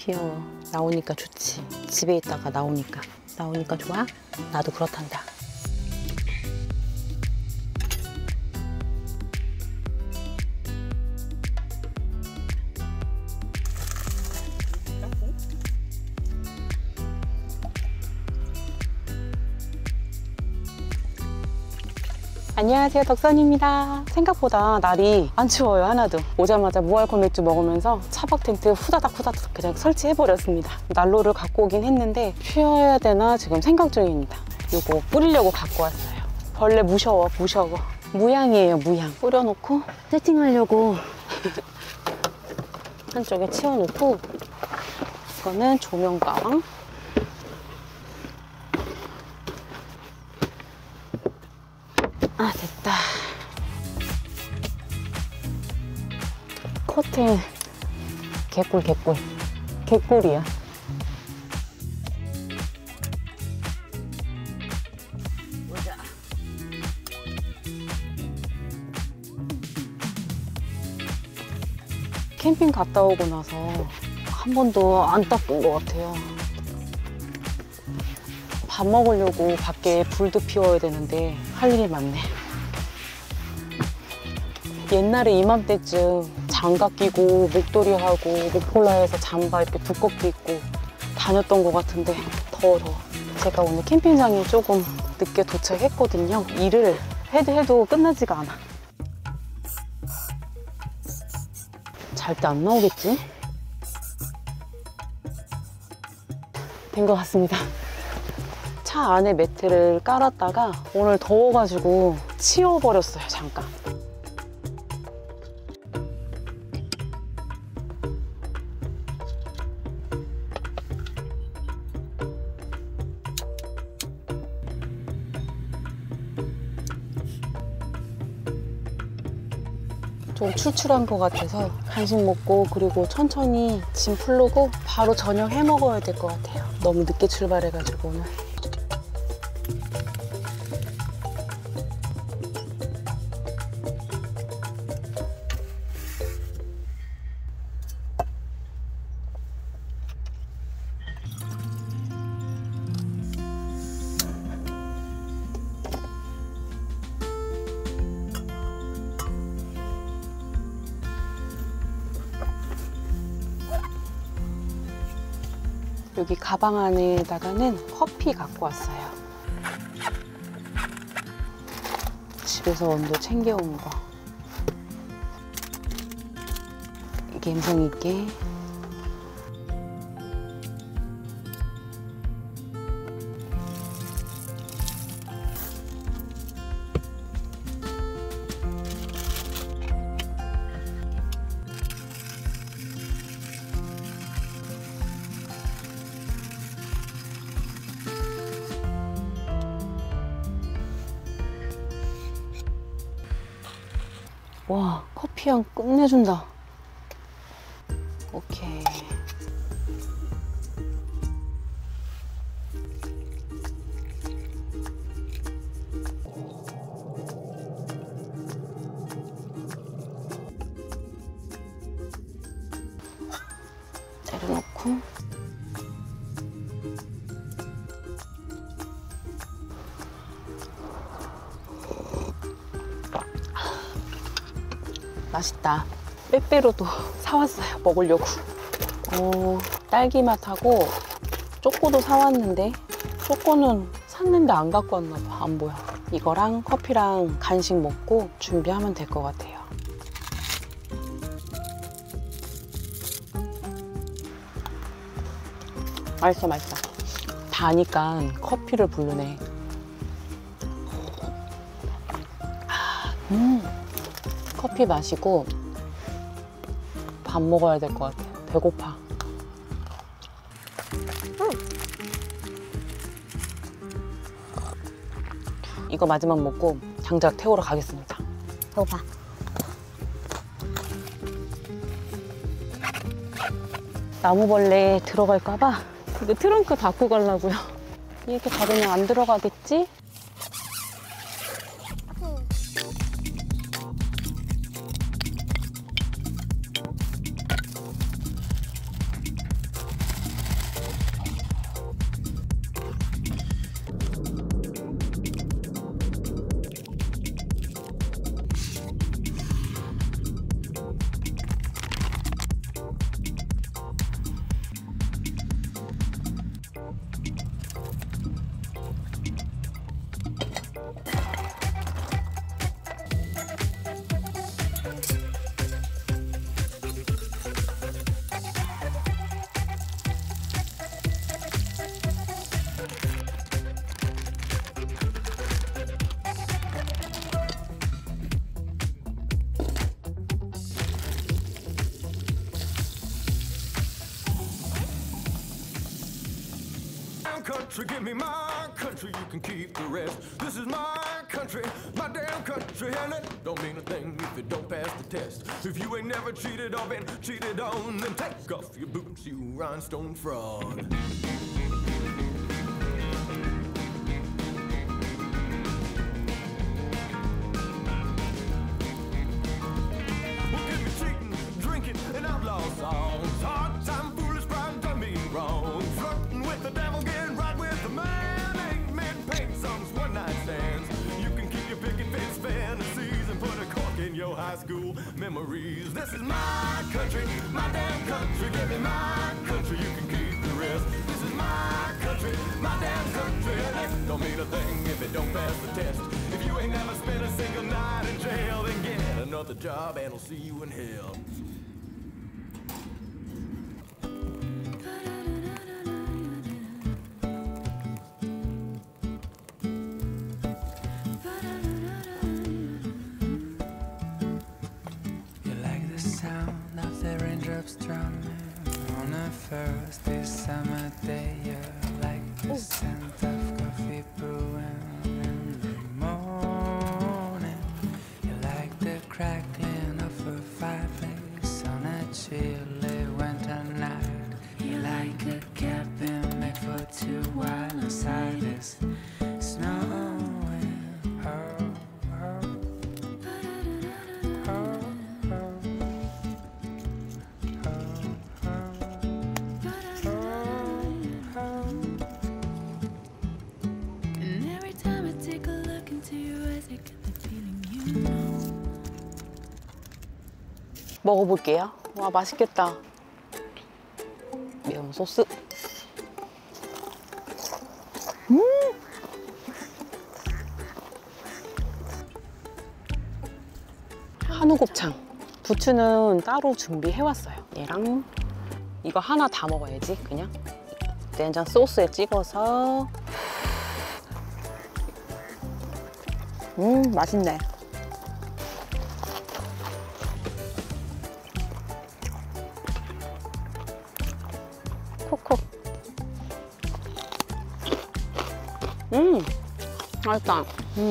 귀여워. 나오니까 좋지. 집에 있다가 나오니까 좋아? 나도 그렇단다. 안녕하세요, 덕선입니다. 생각보다 날이 안 추워요, 하나도. 오자마자 무알콜 맥주 먹으면서 차박 텐트 후다닥 그냥 설치해버렸습니다. 난로를 갖고 오긴 했는데 쉬어야 되나 지금 생각 중입니다. 이거 뿌리려고 갖고 왔어요. 벌레 무서워. 무향이에요, 무향. 뿌려놓고 세팅하려고 한쪽에 치워놓고, 이거는 조명가방. 아, 됐다. 커튼 개꿀이야. 보자. 캠핑 갔다 오고 나서 한 번도 안 닦은 것 같아요. 밥 먹으려고 밖에 불도 피워야 되는데 할 일이 많네. 옛날에 이맘때쯤 장갑 끼고 목도리 하고 목폴라에서 잠바 이렇게 두껍게 입고 다녔던 것 같은데 더워. 제가 오늘 캠핑장에 조금 늦게 도착했거든요. 일을 해도 끝나지가 않아. 잘 때 안 나오겠지? 된 것 같습니다. 차 안에 매트를 깔았다가 오늘 더워가지고 치워버렸어요, 잠깐. 좀 출출한 것 같아서 간식 먹고 그리고 천천히 짐 풀르고 바로 저녁 해 먹어야 될 것 같아요. 너무 늦게 출발해가지고 오늘. 여기 가방 안에다가는 커피 갖고 왔어요. 집에서 온도 챙겨온 거. 감성 있게. 와, 커피향 끝내준다. 오케이. 내려놓고 맛있다. 빼빼로도 사왔어요, 먹으려고. 딸기 맛하고 초코도 사왔는데 초코는 샀는데 안 갖고 왔나 봐. 안 보여. 이거랑 커피랑 간식 먹고 준비하면 될 것 같아요. 맛있어. 다니까 커피를 부르네. 커피 마시고 밥 먹어야 될 것 같아요. 배고파. 이거 마지막 먹고 장작 태우러 가겠습니다. 배고파. 나무벌레 들어갈까봐 이거 트렁크 닫고 가려고요. 이렇게 닫으면 안 들어가겠지? country, give me my country, you can keep the rest. This is my country, my damn country, and it don't mean a thing if it don't pass the test. If you ain't never cheated or been cheated on, then take off your boots, you rhinestone fraud. Songs. Hard time, foolish pride, done me wrong. Flirting with the devil, getting right with the man. Ain't men paint songs, one night stands. You can keep your picket fence fantasies and put a cork in your high school memories. This is my country, my damn country. Give me my country, you can keep the rest. This is my country, my damn country. And it don't mean a thing if it don't pass the test. If you ain't never spent a single night in jail, then get another job and I'll see you in hell. Drumming on a first summer day, you're like the scent of coffee brewing in the morning. You're like the crackling of a fireplace on a chilly winter night. You're like a cabin made for two while inside is snowing. 먹어볼게요. 와, 맛있겠다. 매운 소스. 한우곱창. 부추는 따로 준비해왔어요. 얘랑 이거 하나 다 먹어야지, 그냥. 된장 소스에 찍어서. 맛있네. 콕콕. 맛있다.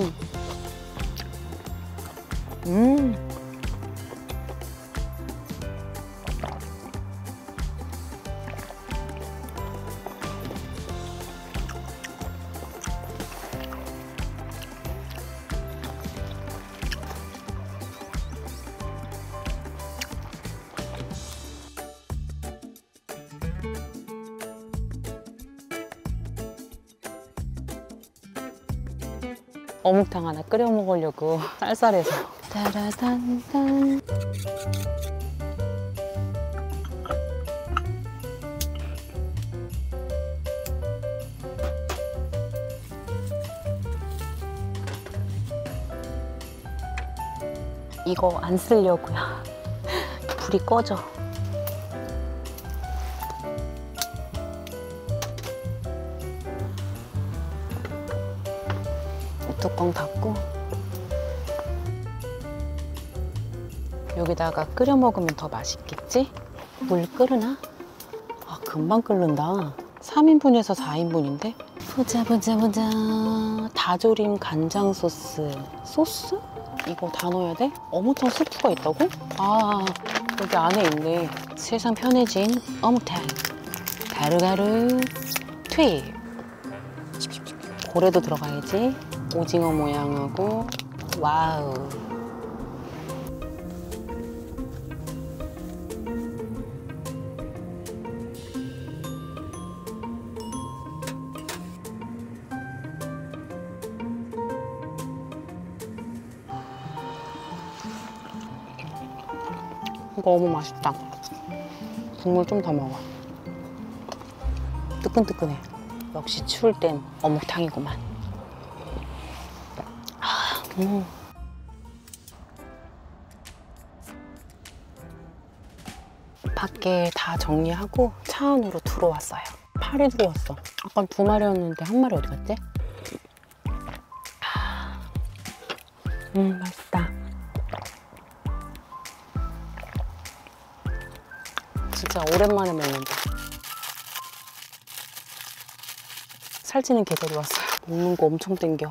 어묵탕 하나 끓여 먹으려고 쌀쌀해서. 따라단단. 이거 안 쓰려고요. 불이 꺼져. 뚜껑 닫고 여기다가 끓여 먹으면 더 맛있겠지? 물 끓으나? 아, 금방 끓는다. 3인분에서 4인분인데? 보자. 다조림 간장 소스. 소스? 이거 다 넣어야 돼? 어묵탕 스프가 있다고? 아, 여기 안에 있네. 세상 편해진 어묵탕. 가루가루 투입. 고래도 들어가야지. 오징어 모양하고. 와우. 이거 너무 맛있다. 국물 좀 더 먹어. 뜨끈뜨끈해. 역시 추울 땐 어묵탕이구만. 밖에 다 정리하고 차 안으로 들어왔어요. 8이 들어왔어. 아까 2마리였는데 1마리 어디 갔지? 맛있다. 진짜 오랜만에 먹는다. 살찌는 계절이 왔어요. 먹는 거 엄청 땡겨.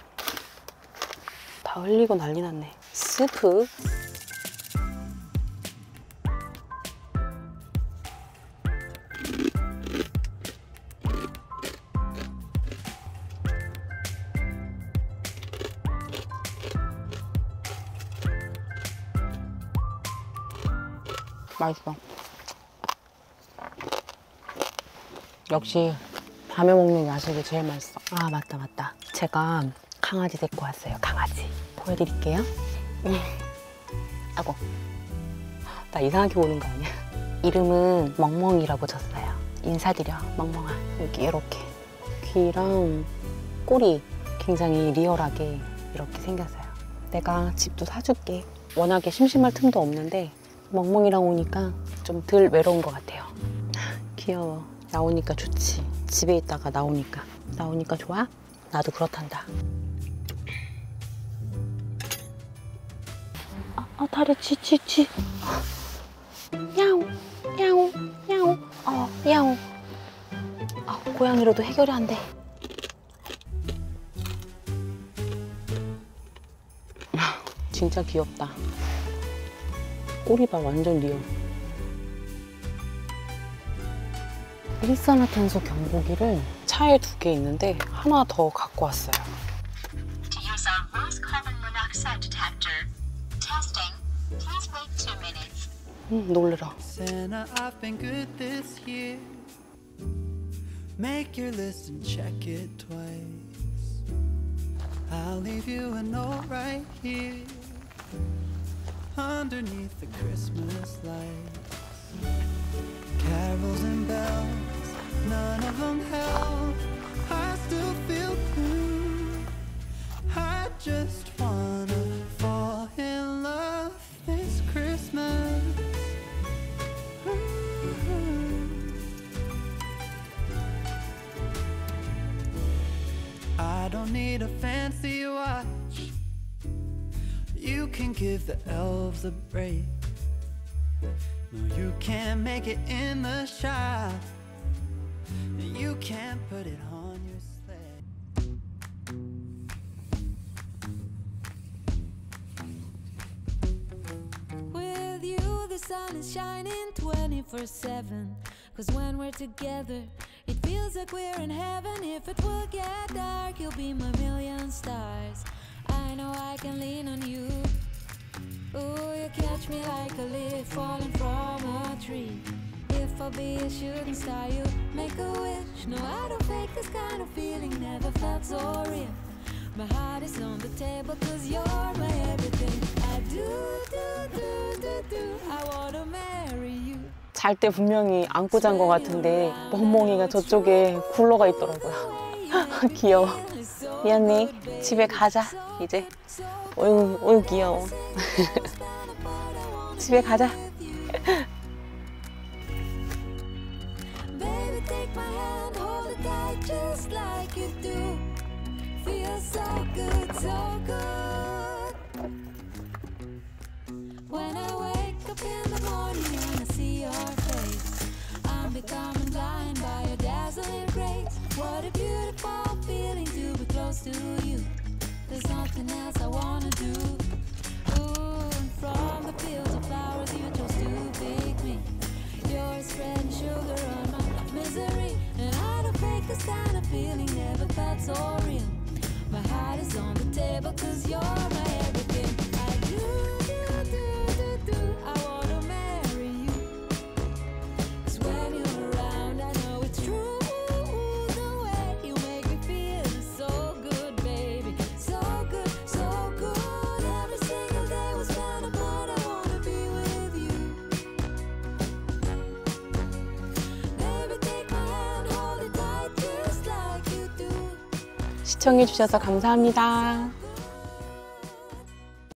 다 흘리고 난리 났네. 스프. 맛있어. 역시 밤에 먹는 야식이 제일 맛있어. 아, 맞다. 제가 강아지 데리고 왔어요. 강아지. 보여드릴게요. 아고. 나 이상하게 보는 거 아니야? 이름은 멍멍이라고 졌어요. 인사드려, 멍멍아. 여기 이렇게. 귀랑 꼬리 굉장히 리얼하게 이렇게 생겼어요. 내가 집도 사줄게. 워낙에 심심할 틈도 없는데 멍멍이랑 오니까 좀 덜 외로운 것 같아요. 귀여워. 나오니까 좋지. 집에 있다가 나오니까 좋아? 나도 그렇단다. 다리 치. 야옹. 야옹. 고양이로도 해결이 안 돼. 진짜 귀엽다. 꼬리 봐, 완전 리얼. 일산화탄소 경보기를 차에 2개 있는데 하나 더 갖고 왔어요. To use our voice carbon monoxide detector. Testing. Please wait 2 minutes. 놀래라. Santa, I've been good this year. Make your list and check it twice. I'll leave you a note right here underneath the Christmas lights. Carols and bells, none of them help. I still feel blue. I just wanna fall in love this Christmas. I don't need a fancy watch. You can give the elves a break. No, you can't make it in the shop. You can't put it on your sled. With you, the sun is shining 24/7. 'Cause when we're together, it feels like we're in heaven. If it will get dark, you'll be my million stars. I know I can lean on you. Ooh, you catch me like a leaf falling from a tree. If I'll be a shooting star, you make a wish. No, I don't fake this kind of feeling, never felt so real. My heart is on the table 'cause you're my everything. I do. I wanna marry you. 잘 때 분명히 안고 잔 것 같은데 멍멍이가 저쪽에 굴러가 있더라고요. 귀여워. 미안해. 집에 가자 이제. 어이구 귀여워. 집에 가자. Baby, take my hand, hold it tight just like you do. Feels so good, so good. When I wake up in the morning and I see your face, I'm becoming blind by your dazzling grace. What a beautiful feeling to be close to you. There's nothing else I wanna do. Ooh, and from the fields of flowers you chose to pick me. You're spreading sugar on my misery, and I don't fake this kind of feeling, never felt so real. My heart is on the table 'cause you're my everything. I do. I wanna marry you. 'Cause when you're around, I know it's true. The way you make me feel is so good, baby. So good, so good. Every single day was spent apart. I wanna be with you. Baby, take my hand, hold it tight just like you do. 시청해주셔서 감사합니다.